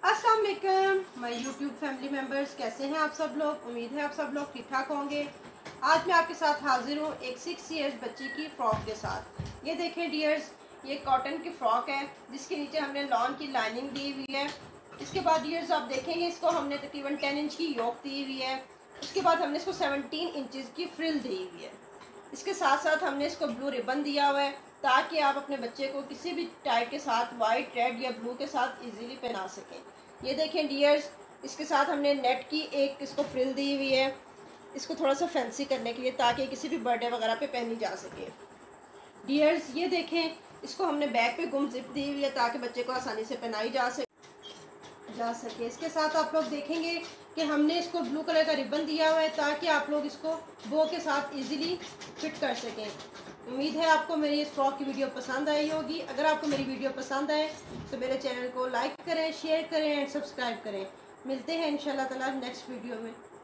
अस्सलाम वालेकुम my YouTube family members, कैसे हैं आप सब लोग। उम्मीद है आप सब लोग ठीक ठाक होंगे। आज मैं आपके साथ हाजिर हूँ एक 6 इयर्स बच्ची की फ़्रॉक के साथ। ये देखें डियर्स, ये कॉटन की फ़्रॉक है जिसके नीचे हमने लॉन की लाइनिंग दी हुई है। इसके बाद डियर्स आप देखेंगे इसको हमने तकरीबन 10 इंच की योक दी हुई है। उसके बाद हमने इसको 17 इंचज़ की फ्रिल दी हुई है। इसके साथ साथ हमने इसको ब्लू रिबन दिया हुआ है ताकि आप अपने बच्चे को किसी भी टाइप के साथ वाइट, रेड या ब्लू के साथ इजीली पहना सकें। ये देखें डियर्स, इसके साथ हमने नेट की एक इसको फ्रिल दी हुई है, इसको थोड़ा सा फैंसी करने के लिए ताकि किसी भी बर्थडे वगैरह पे पहनी जा सके। डियर्स ये देखें, इसको हमने बैक पे गुम जिप दी हुई है ताकि बच्चे को आसानी से पहनाई जा सके। इसके साथ आप लोग देखेंगे कि हमने इसको ब्लू कलर का रिबन दिया हुआ है ताकि आप लोग इसको बो के साथ इजीली फिट कर सकें। उम्मीद है आपको मेरी इस फ्रॉक की वीडियो पसंद आई होगी। अगर आपको मेरी वीडियो पसंद आए तो मेरे चैनल को लाइक करें, शेयर करें एंड सब्सक्राइब करें। मिलते हैं इंशाल्लाह ताला नेक्स्ट वीडियो में।